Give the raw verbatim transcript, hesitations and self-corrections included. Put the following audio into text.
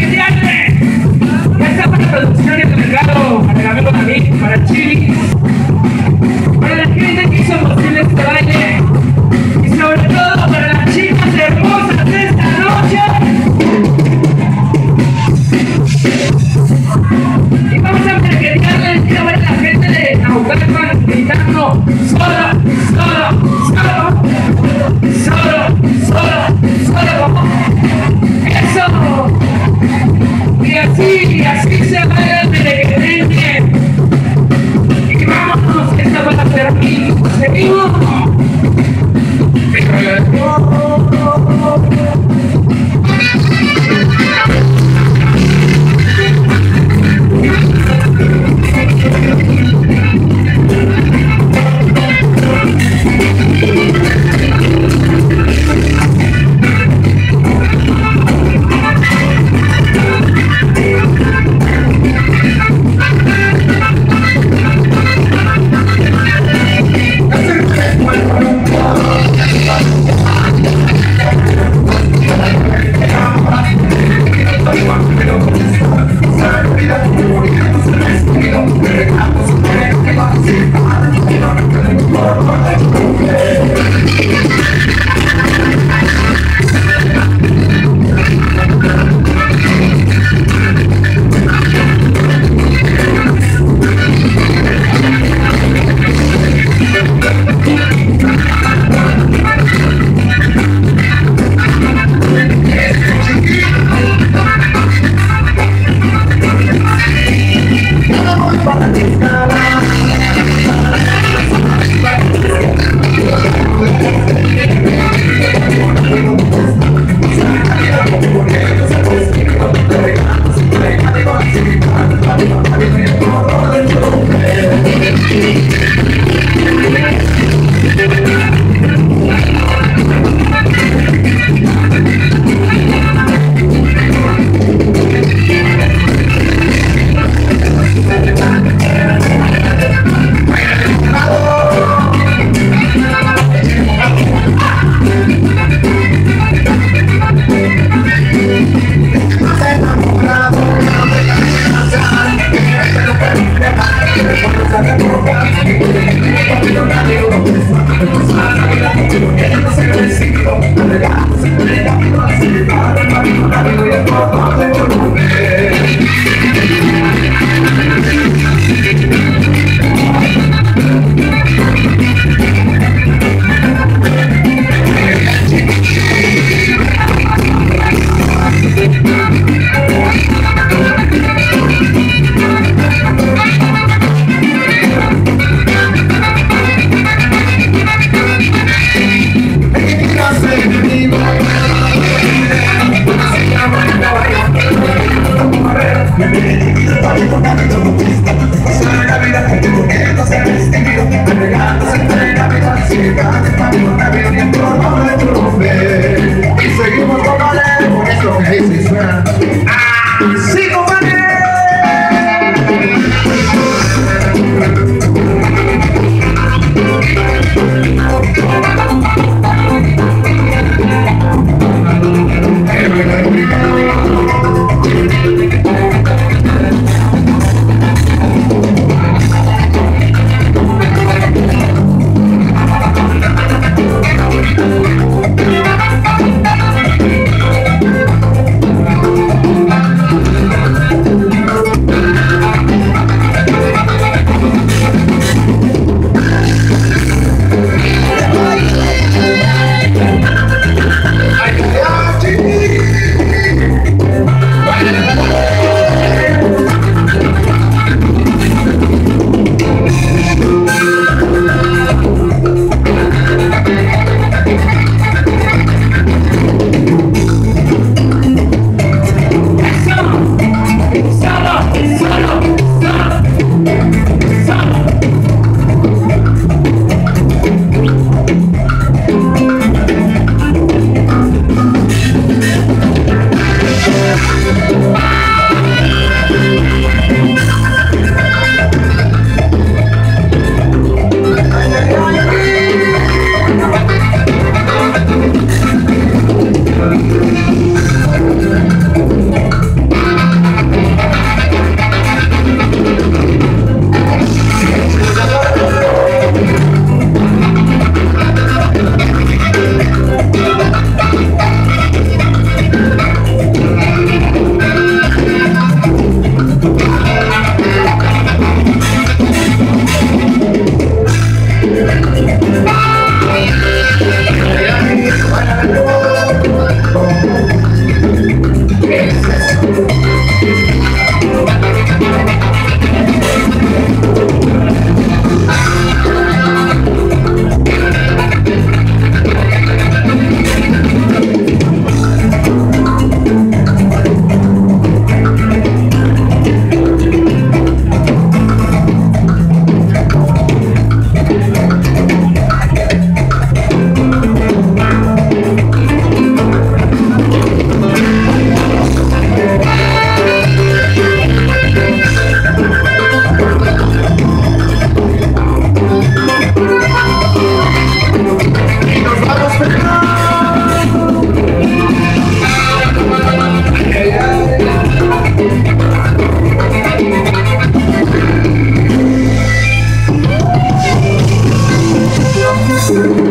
mediante. Ya está para producción y el mercado, para el amigo David, para Chili, para la gente que hizo posible este baile y sobre todo para las chicas hermosas de esta noche. Y vamos a mercadearle, quiero ver a la gente de Naucalpan gritando solo, solo, solo, solo, solo, solo. Eso. Y así, y así se va el merequerengue. Y vámonos, que esta va a ser aquí. Seguimos. Thank